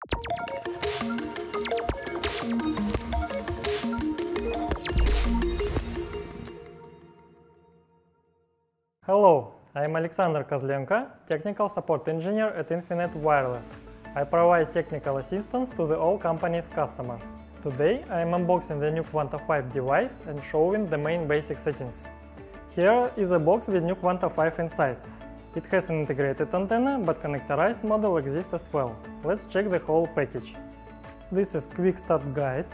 Hello, I am Alexander Kozlenko, Technical Support Engineer at Infinet Wireless. I provide technical assistance to all company's customers. Today I am unboxing the new Quanta 5 device and showing the main basic settings. Here is a box with new Quanta 5 inside. It has an integrated antenna, but connectorized model exists as well. Let's check the whole package. This is quick start guide,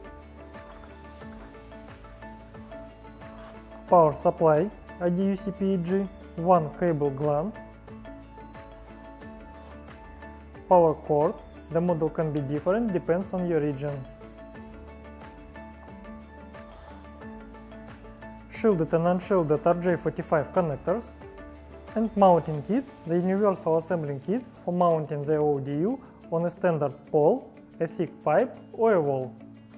power supply, IDU-CPEG, one cable gland, power cord. The model can be different, depends on your region. Shielded and unshielded RJ45 connectors, and mounting kit, the universal assembling kit for mounting the ODU on a standard pole, a thick pipe or a wall.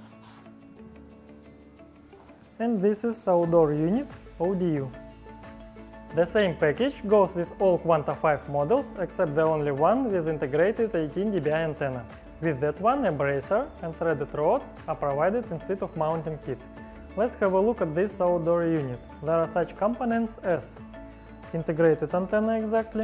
And this is outdoor unit ODU. The same package goes with all Quanta 5 models except the only one with integrated 18 dBi antenna. With that one, a bracer and threaded rod are provided instead of mounting kit. Let's have a look at this outdoor unit. There are such components as integrated antenna exactly,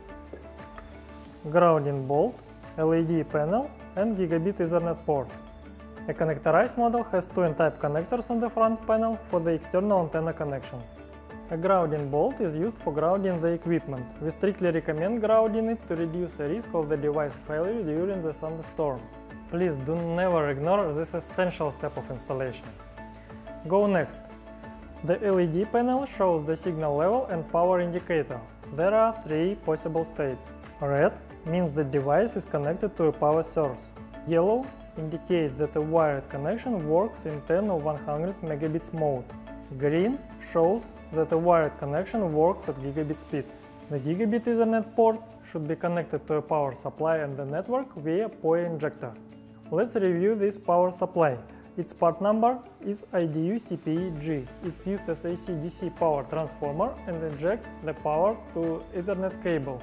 grounding bolt, LED panel and gigabit Ethernet port. A connectorized model has two N-type connectors on the front panel for the external antenna connection. A grounding bolt is used for grounding the equipment. We strictly recommend grounding it to reduce the risk of the device failure during the thunderstorm. Please do never ignore this essential step of installation. Go next. The LED panel shows the signal level and power indicator. There are three possible states. Red means the device is connected to a power source. Yellow indicates that a wired connection works in 10 or 100 megabits mode. Green shows that a wired connection works at gigabit speed. The gigabit Ethernet port should be connected to a power supply and the network via PoE injector. Let's review this power supply. Its part number is IDU-CPEG. It's used as AC-DC power transformer and injects the power to Ethernet cable.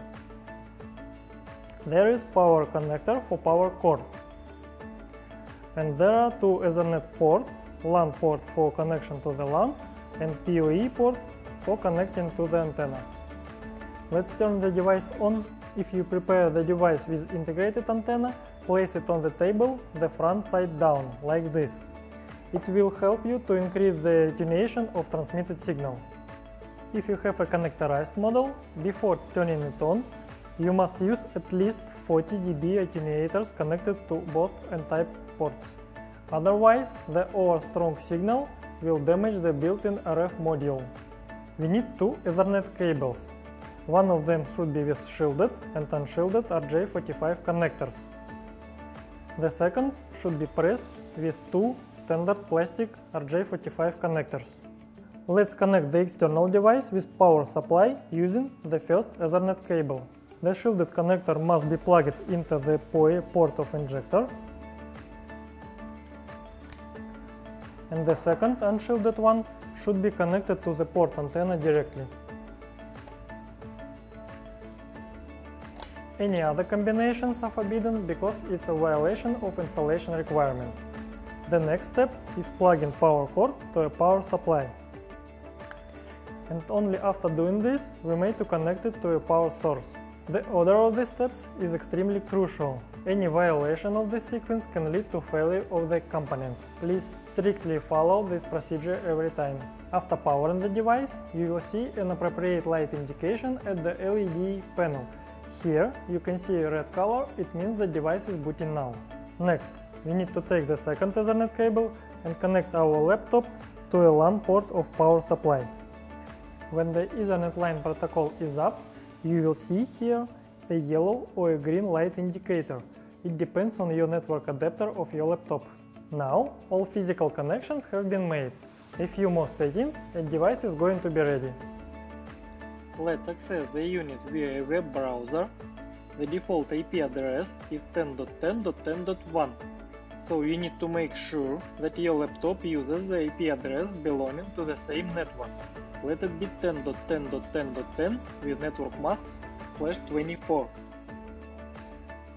There is power connector for power cord. And there are two Ethernet ports, LAN port for connection to the LAN and PoE port for connecting to the antenna. Let's turn the device on. If you prepare the device with integrated antenna, place it on the table, the front side down, like this. It will help you to increase the attenuation of transmitted signal. If you have a connectorized model, before turning it on, you must use at least 40 dB attenuators connected to both N-type ports. Otherwise, the over-strong signal will damage the built-in RF module. We need two Ethernet cables. One of them should be with shielded and unshielded RJ45 connectors. The second should be pressed with two standard plastic RJ45 connectors. Let's connect the external device with power supply using the first Ethernet cable. The shielded connector must be plugged into the PoE port of injector, and the second unshielded one should be connected to the port antenna directly. Any other combinations are forbidden because it's a violation of installation requirements. The next step is plugging power cord to a power supply. And only after doing this, we may to connect it to a power source. The order of these steps is extremely crucial. Any violation of this sequence can lead to failure of the components. Please strictly follow this procedure every time. After powering the device, you will see an appropriate light indication at the LED panel. Here you can see a red color, it means the device is booting now. Next, we need to take the second Ethernet cable and connect our laptop to a LAN port of power supply. When the Ethernet line protocol is up, you will see here a yellow or a green light indicator. It depends on your network adapter of your laptop. Now all physical connections have been made. A few more settings and device is going to be ready. Let's access the unit via a web browser. The default IP address is 10.10.10.1, so you need to make sure that your laptop uses the IP address belonging to the same network. Let it be 10.10.10.10 with network masks /24.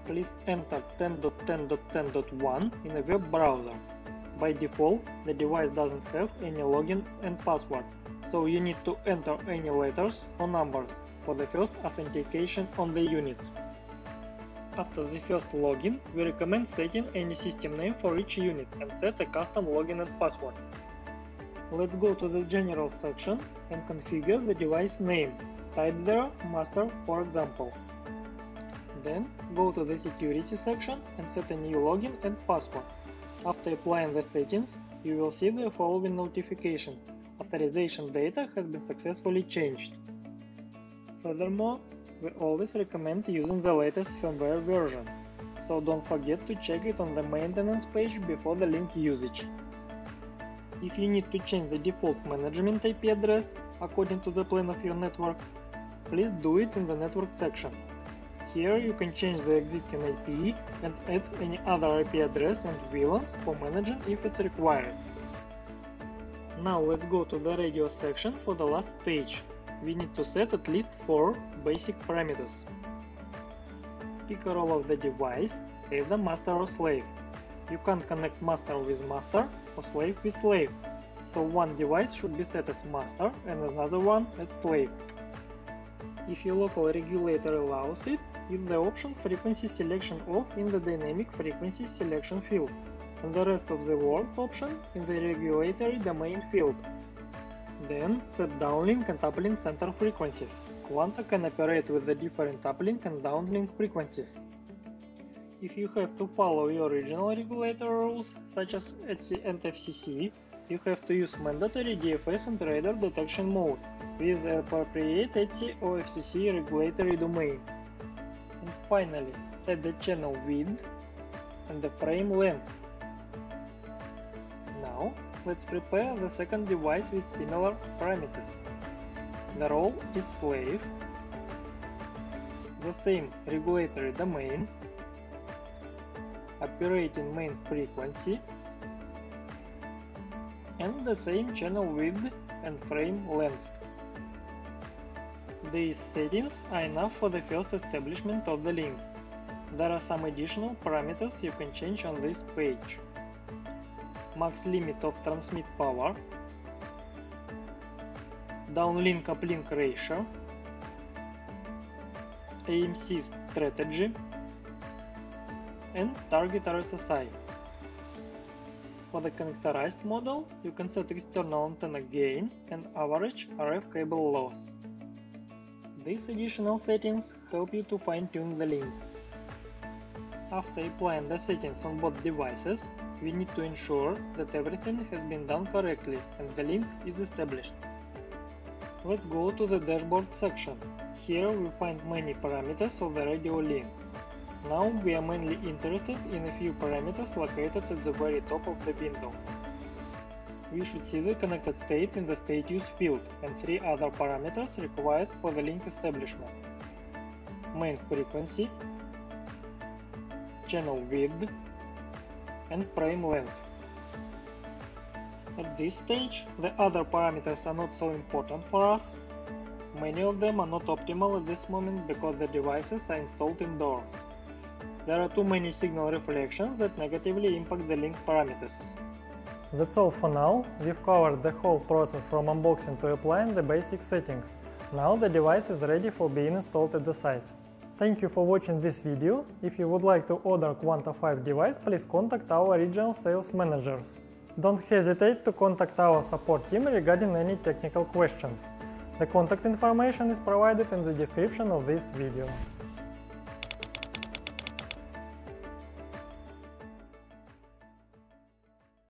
please enter 10.10.10.1 in a web browser. By default, the device doesn't have any login and password, so you need to enter any letters or numbers for the first authentication on the unit. After the first login, we recommend setting any system name for each unit and set a custom login and password. Let's go to the General section and configure the device name. Type there Master, for example. Then go to the Security section and set a new login and password. After applying the settings, you will see the following notification: authorization data has been successfully changed. Furthermore, we always recommend using the latest firmware version, so don't forget to check it on the maintenance page before the link usage. If you need to change the default management IP address according to the plan of your network, please do it in the Network section. Here you can change the existing IP and add any other IP address and VLANs for managing if it's required. Now let's go to the Radio section for the last stage. We need to set at least 4 basic parameters. Pick a role of the device, either master or slave. You can't connect master with master or slave with slave, so one device should be set as master and another one as slave. If your local regulator allows it, use the option Frequency Selection Off in the Dynamic Frequency Selection field, and the rest of the words option in the Regulatory Domain field. Then set downlink and uplink center frequencies. Quanta can operate with the different uplink and downlink frequencies. If you have to follow your original regulator rules, such as ETSI and FCC, you have to use mandatory DFS and radar detection mode with the appropriate ETSI or FCC regulatory domain. And finally, set the channel width and the frame length. Now, let's prepare the second device with similar parameters. The role is slave, the same regulatory domain, operating main frequency, and the same channel width and frame length. These settings are enough for the first establishment of the link. There are some additional parameters you can change on this page. Max limit of transmit power, downlink uplink ratio, AMC strategy, and target RSSI. For the connectorized model, you can set external antenna gain and average RF cable loss. These additional settings help you to fine-tune the link. After applying the settings on both devices, we need to ensure that everything has been done correctly and the link is established. Let's go to the dashboard section. Here we find many parameters of the radio link. Now we are mainly interested in a few parameters located at the very top of the window. We should see the connected state in the state use field and 3 other parameters required for the link establishment: main frequency, channel width, and frame length. At this stage, the other parameters are not so important for us. Many of them are not optimal at this moment because the devices are installed indoors. There are too many signal reflections that negatively impact the link parameters. That's all for now. We've covered the whole process from unboxing to applying the basic settings. Now the device is ready for being installed at the site. Thank you for watching this video. If you would like to order Quanta 5 device, please contact our regional sales managers. Don't hesitate to contact our support team regarding any technical questions. The contact information is provided in the description of this video.